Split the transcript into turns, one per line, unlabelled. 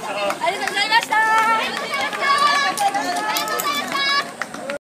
ありがとうございます。